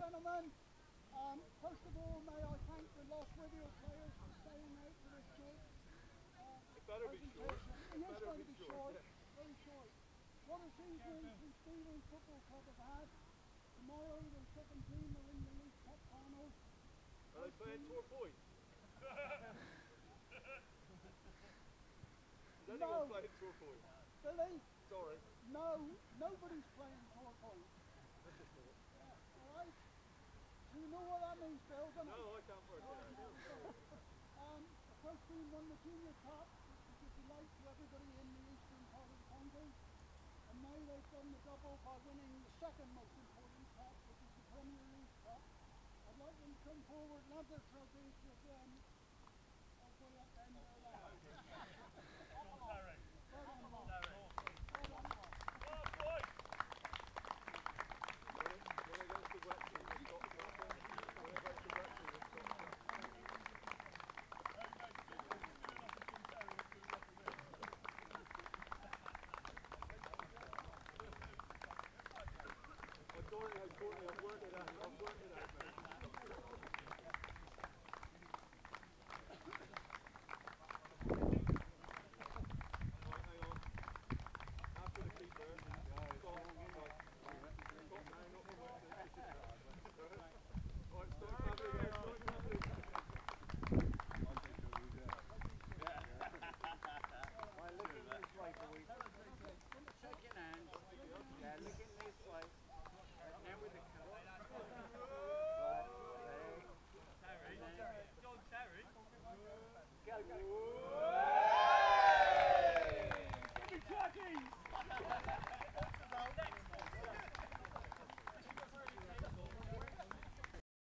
gentlemen, first of all, may I thank the Lost Radio players for staying out for this short It better be short. presentation. It It is better going be to be short. short, Yeah. very short. What a season the Stevenage Football Club have had. Tomorrow the second team are in the League Cup final. Are they playing Torquay? Is anyone No, playing Torquay? Billy, Sorry. no, nobody's playing Torquay. I just thought. Alright? So you know what that means, Bill, don't you? No, I can't work it Alright, out. there we go. The first team won the Junior Cup, which was a delight to everybody in the eastern part of the county. And now they've done the double by winning the second most important cup, which is the Premier League Cup. I'd like them to come forward and have their trophies with